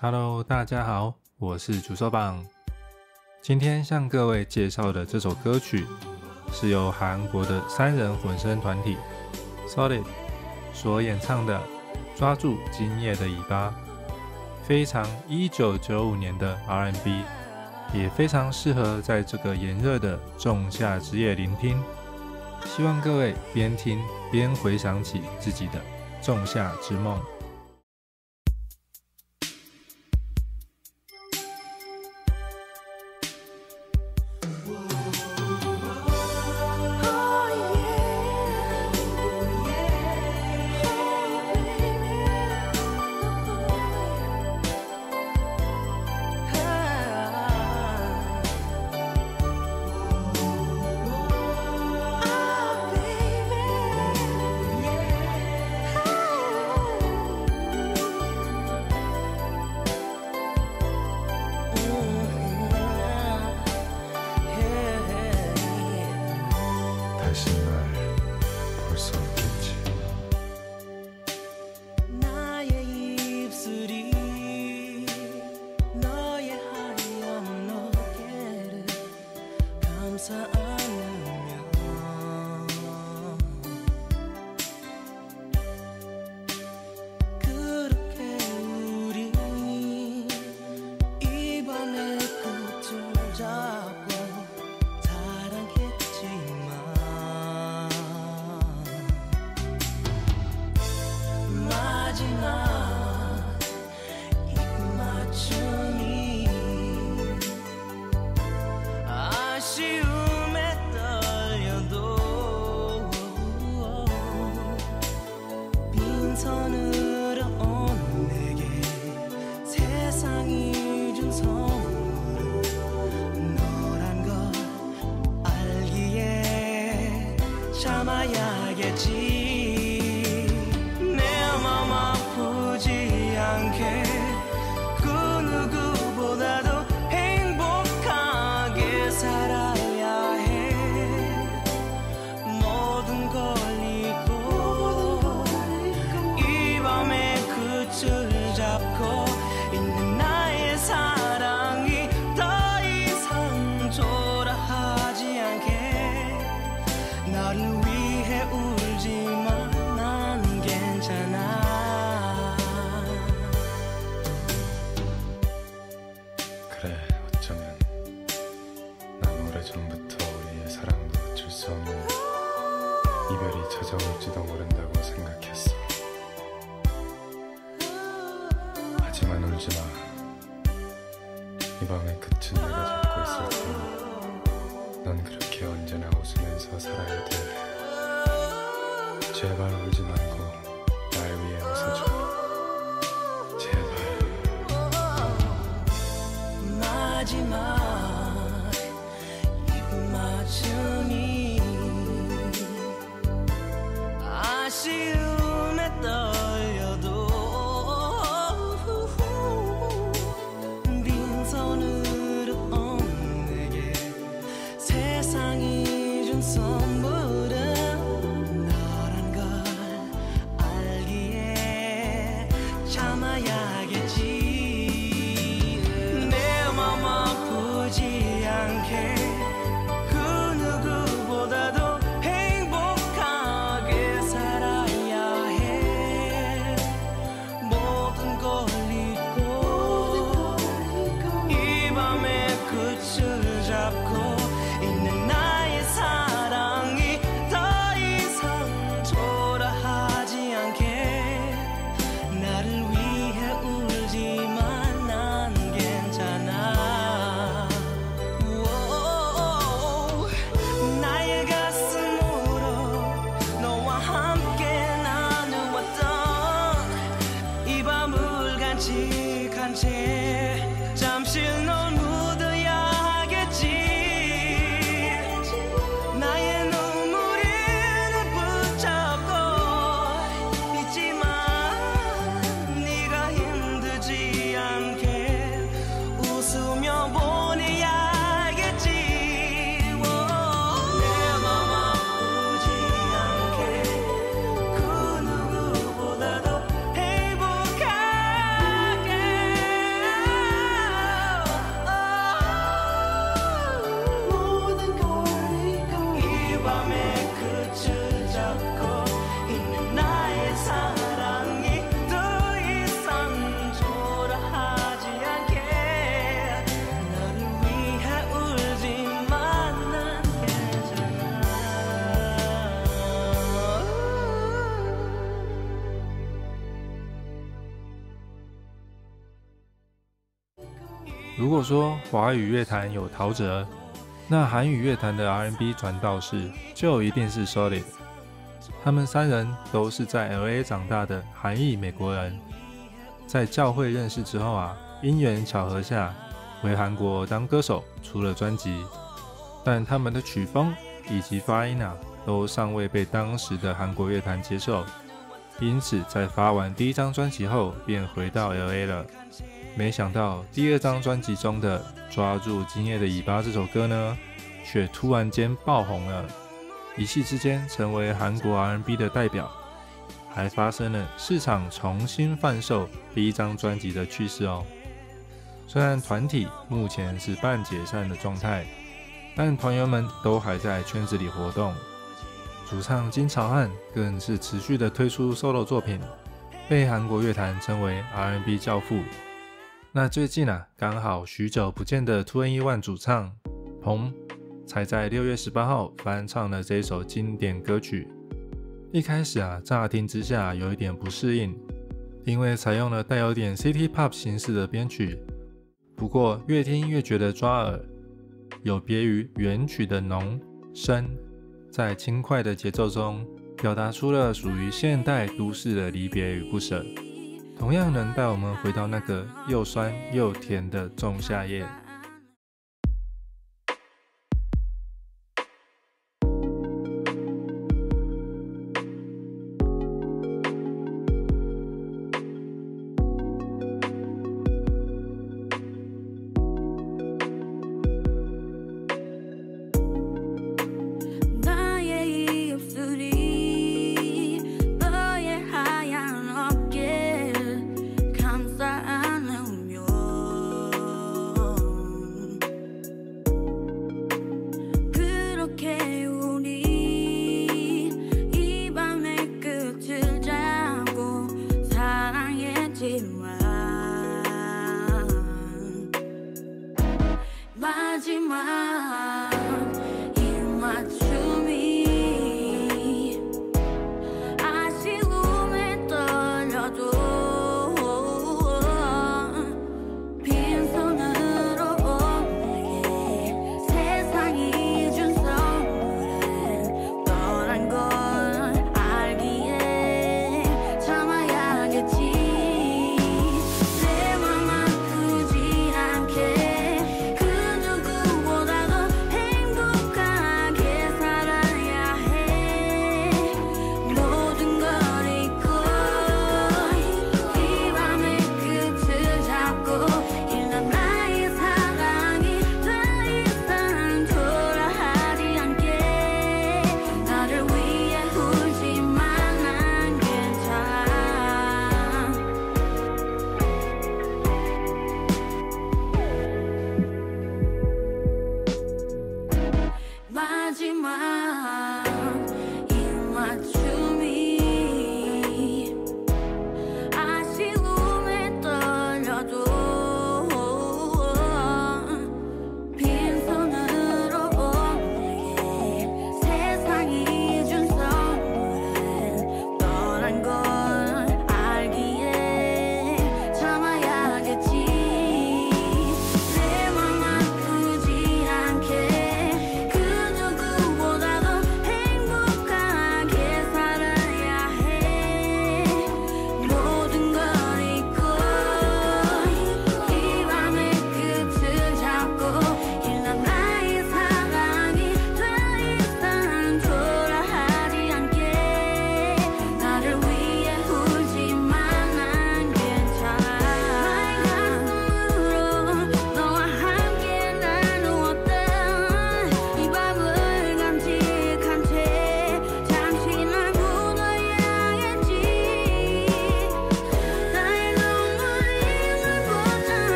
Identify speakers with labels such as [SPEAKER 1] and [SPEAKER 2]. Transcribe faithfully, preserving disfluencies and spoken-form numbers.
[SPEAKER 1] Hello， 大家好，我是主手榜。今天向各位介绍的这首歌曲，是由韩国的三人混声团体 Solid 所演唱的《抓住今夜的尾巴》，非常一九九五年的 R and B， 也非常适合在这个炎热的仲夏之夜聆听。希望各位边听边回想起自己的仲夏之梦。
[SPEAKER 2] 그래, 어쩌면 난 오래전부터 우리의 사랑도 어쩔 수 없는 이별이 찾아올지도 모른다고 생각했어. 하지만 울지마. 이 밤의 끝은 내가 잡고 있을 테니 넌 그렇게 언제나 웃으면서 살아야 돼. 제발 울지 말고 날 위해 웃어줘. 제발.
[SPEAKER 3] 마지막 입맞춤이 아쉬움에 떨려도 빈손으로 온 내게 세상이 준 선물은 너란 걸 알기에 참아야겠지. 그 누구보다도 행복하게 살아야 해. 모든 걸 잊고 이 밤의 끝을 잡고 있는 나의 사랑이 더 이상 초라하지 않게. 나를 위해 울지만 난 괜찮아. 간직한 채 잠시 널 묻어야겠지. 나의 눈물을 붙잡고 있지만 네가 힘들지 않게 웃으며 보내야겠지. 내 맘 아프지 않게 그 누구보다도 행복한
[SPEAKER 1] 如果说华语乐坛有陶喆，那韩语乐坛的 R and B 传道士就一定是 Solid。他们三人都是在 L A 长大的韩裔美国人，在教会认识之后啊，因缘巧合下回韩国当歌手，出了专辑，但他们的曲风以及发音啊，都尚未被当时的韩国乐坛接受，因此在发完第一张专辑后便回到 L A 了。没想到第二张专辑中的《抓住今夜的尾巴》这首歌呢，却突然间爆红了，一夕之间成为韩国 R and B 的代表，还发生了市场重新贩售第一张专辑的趋势哦。虽然团体目前是半解散的状态，但团员们都还在圈子里活动。主唱金朝汉更是持续的推出 solo 作品，被韩国乐坛称为 R and B 教父。那最近啊，刚好许久不见的 two N E one 主唱彭才在六月十八号翻唱了这首经典歌曲。一开始啊，乍听之下有一点不适应，因为采用了带有点 City Pop 形式的编曲，不过越听越觉得抓耳，有别于原曲的浓深，在轻快的节奏中表达出了属于现代都市的离别与不舍，同样能带我们回到那个又酸又甜的仲夏夜。